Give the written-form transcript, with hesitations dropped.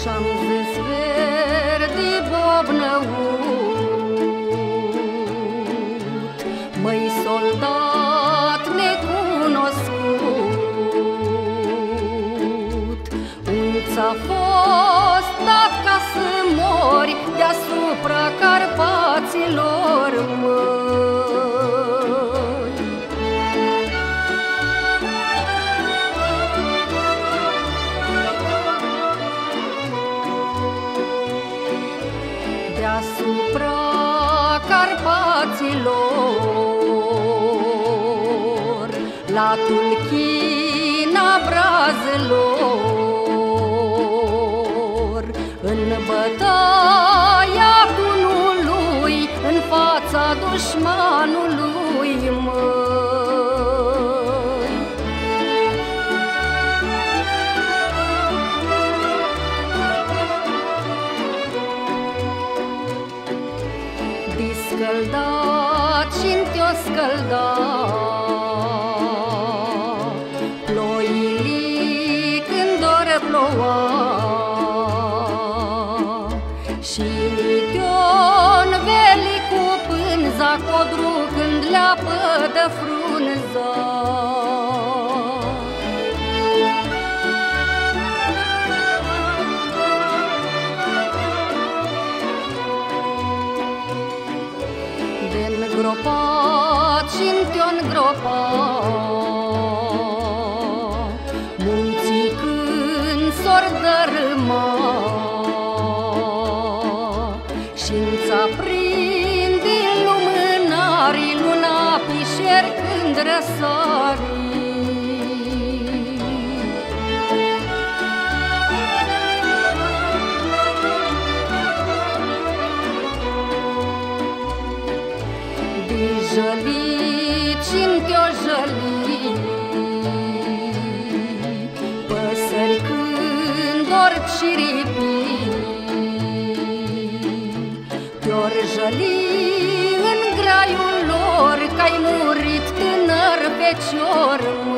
Și-am zis verde bobnăut, măi soldat necunoscut, unde-ți-a fost dat ca să mori deasupra Carpaților, măi? Deasupra Carpaților, la tulchina brazelor, în bătaia Tunului, în fața dușmanului, măi. Discăldat și-n te-o scăldat ploilii când or ploua, și te-o înveli cu pânza codru când leapă de frunza. De-ngropat și-n te-o îngropat munții când s-or dărâma, și-nți aprinde lumânarii luna pișer când răsari. Jălit și-n te-o jălit păsări când or ciripi, te-or jăli în graiul lor că-ai murit tânăr fecior.